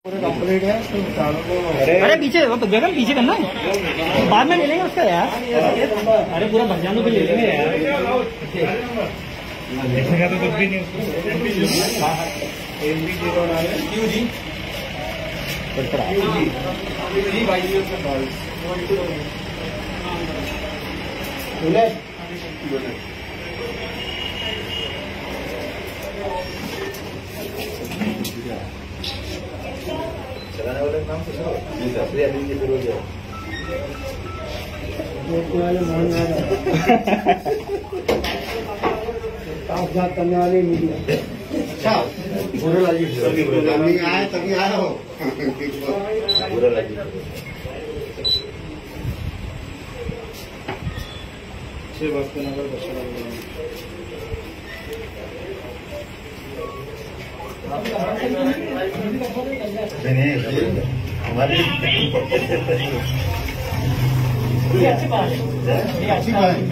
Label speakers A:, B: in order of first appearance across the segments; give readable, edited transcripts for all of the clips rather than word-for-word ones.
A: Complete है तो चारों को।
B: अरे पीछे जगह पीछे करना बाद में ले लेंगे उसका यार। अरे पूरा भंजानों पे ले लेंगे यार।
A: देखने तो कुछ भी नहीं चलाने वाले नाम से करने वाले मीडिया। अच्छा बुरा लगी आए तभी आया हो बुरा लगी। नगर हमारी
B: अच्छी बात है, अच्छी बात है।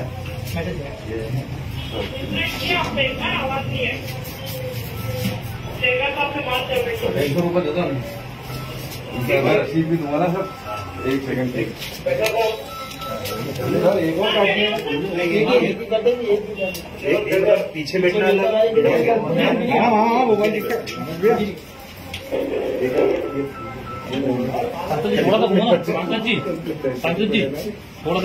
A: ₹100 दे दो रसीद भी दूंगा ना सर। एक सेकंड एक पीछे बैठना मोबाइल
B: थोड़ा सा पंकज जी थोड़ा सा